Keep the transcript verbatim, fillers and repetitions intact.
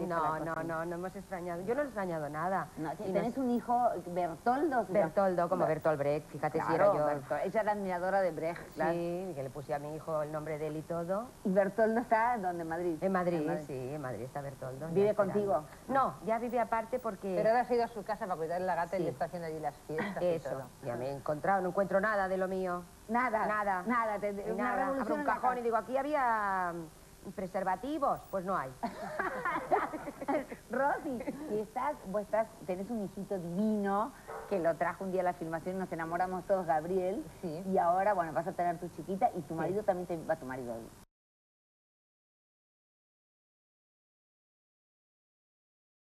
hizo No, la no, cocina. no, no hemos extrañado. Yo no he extrañado nada. No, Y tenés nos- un hijo, Bertoldo. ¿se llama? Bertoldo, como Bertolt Brecht, fíjate si era Claro, yo. Bertol- ella era admiradora de Brecht, claro. Sí, que le puse a mi hijo el nombre de él y todo. ¿Y Bertoldo está donde? ¿En Madrid? En Madrid, sí, en Madrid está Bertoldo. ¿Vive ya esperando. contigo? No, ya vive aparte porque... Pero ahora has ido a su casa para cuidar la gata y Sí. le está haciendo allí las fiestas y Eso, todo. ya me he encontrado, no encuentro nada de lo mío. Nada. Nada. Nada. Te, Ni una nada. revolución Abro un en la cajón casa. y digo, aquí había mm, preservativos, pues no hay. Rosy, y estás, vos estás, tenés un hijito divino que lo trajo un día a la filmación y nos enamoramos todos, Gabriel. Sí. Y ahora, bueno, vas a tener tu chiquita y tu marido también te va, tu marido,